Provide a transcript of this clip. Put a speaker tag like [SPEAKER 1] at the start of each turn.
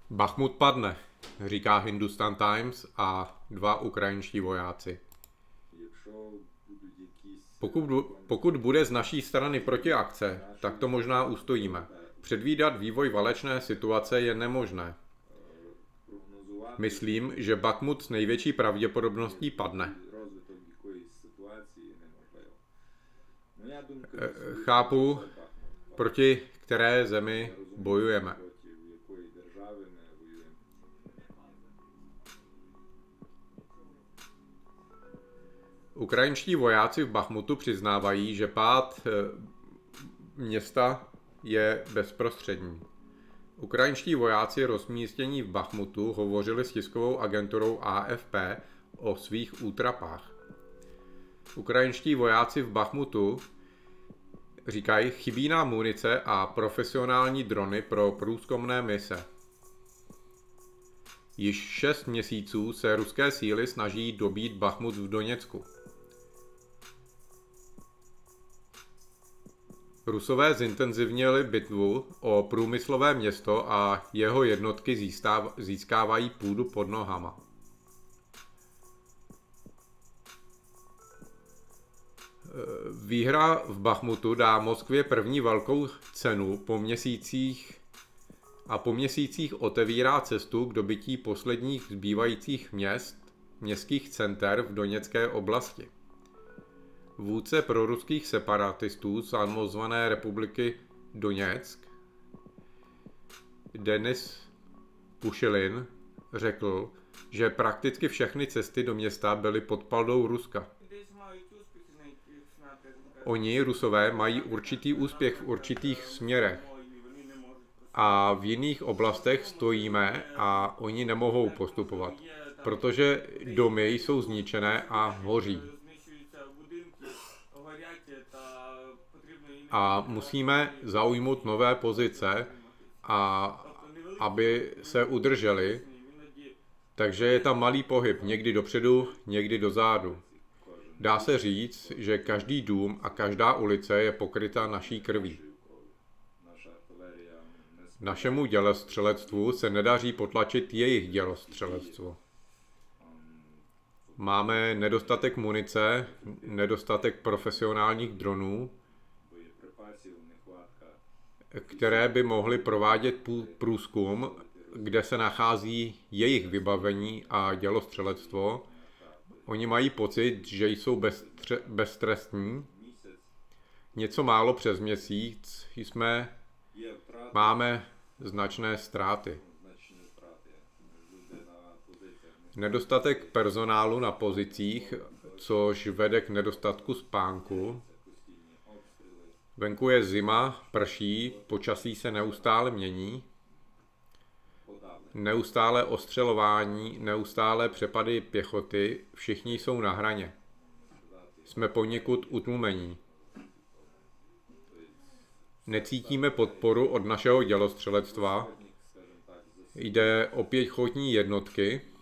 [SPEAKER 1] Bachmut padne, říká Hindustan Times a dva ukrajinští vojáci. Pokud bude z naší strany protiakce, tak to možná ustojíme. Předvídat vývoj válečné situace je nemožné. Myslím, že Bachmut s největší pravděpodobností padne. Chápu, proti které zemi bojujeme. Ukrajinští vojáci v Bachmutu přiznávají, že pád města je bezprostřední. Ukrajinští vojáci rozmístění v Bachmutu hovořili s tiskovou agenturou AFP o svých útrapách. Ukrajinští vojáci v Bachmutu říkají, chybí nám munice a profesionální drony pro průzkumné mise. Již 6 měsíců se ruské síly snaží dobít Bachmut v Doněcku. Rusové zintenzivnili bitvu o průmyslové město a jeho jednotky získávají půdu pod nohama. Výhra v Bachmutu dá Moskvě první velkou cenu po měsících otevírá cestu k dobytí posledních zbývajících městských center v Doněcké oblasti. Vůdce proruských separatistů samozvané republiky Doněck Denis Pušilin řekl, že prakticky všechny cesty do města byly pod paldou Ruska. Oni, Rusové, mají určitý úspěch v určitých směrech a v jiných oblastech stojíme a oni nemohou postupovat, protože domy jsou zničené a hoří. A musíme zaujmout nové pozice, aby se udrželi, takže je tam malý pohyb, někdy dopředu, někdy dozadu. Dá se říct, že každý dům a každá ulice je pokryta naší krví. Našemu dělostřelectvu se nedaří potlačit jejich dělostřelectvo. Máme nedostatek munice, nedostatek profesionálních dronů, které by mohly provádět průzkum, kde se nachází jejich vybavení a dělostřelectvo. Oni mají pocit, že jsou beztrestní. Něco málo přes měsíc máme značné ztráty. Nedostatek personálu na pozicích, což vede k nedostatku spánku. Venku je zima, prší, počasí se neustále mění. Neustále ostřelování, neustále přepady pěchoty, všichni jsou na hraně. Jsme poněkud utlumení. Necítíme podporu od našeho dělostřelectva. Jde o pěchotní jednotky,